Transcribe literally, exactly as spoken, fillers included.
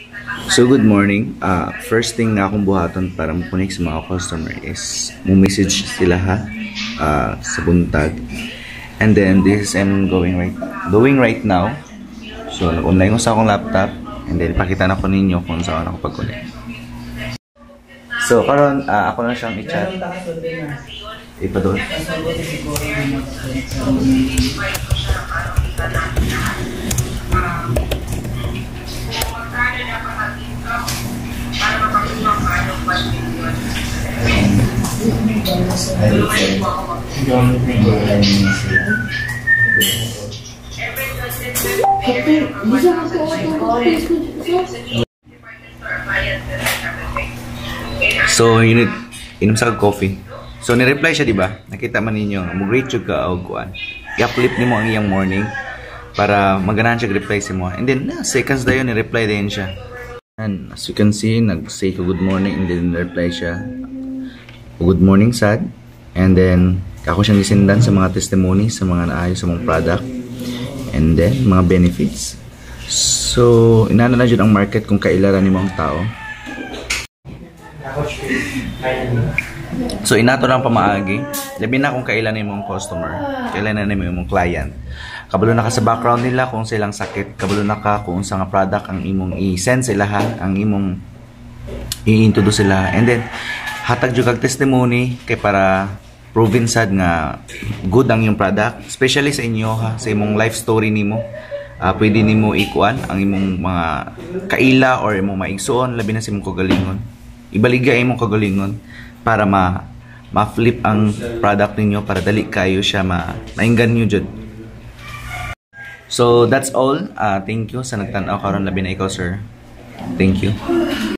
So good morning. Uh, first thing na akong buhaton para makunik sa mga customer is mo-message sila ha uh, sa buntag. And then this is I'm going right doing right now. So nag-online ko sa akong laptop and then pakita na ko ninyo kung saan ako pag-connect. So karon uh, ako na siyang i-chat. Ipa doon. So, you need inom sa coffee. So, ni-reply siya, di ba? Nakita man ninyo, mag-great ka o kuan. I-uplift nimo ang iyang morning para maganahan siya reply sa mo. And then, nah, seconds na yun, ni-reply din siya. And as you can see, nag-say ko good morning and then reply siya. Good morning, Sad. And then, ako siyang isindan sa mga testimony, sa mga naayos sa mga product. And then, mga benefits. So, inana na dyan ang market kung kailaran ni mga tao. So, inato lang pamaagi. Labi na kung kailan ni mong customer, kailan na ni mong client. Kabalo na ka sa background nila kung silang sakit. Kabalo na ka kung sa nga product ang imong i-send sila ha, ang imong i-introduce sila. And then, hatag jud kag testimony kay para proven sad nga good ang yung product, especially sa inyo ha, sa imong life story nimo. Uh, pwede nimo ikuan ang imong mga kaila or imong maigsuon labi na sa imong kagalingon. Ibaligya imong kagalingon para ma ma-flip ang product ninyo para dali kayo siya ma mainggan niyo jud. So that's all. Uh, thank you sa nagtan-aw karon labi na ikaw, sir. Thank you.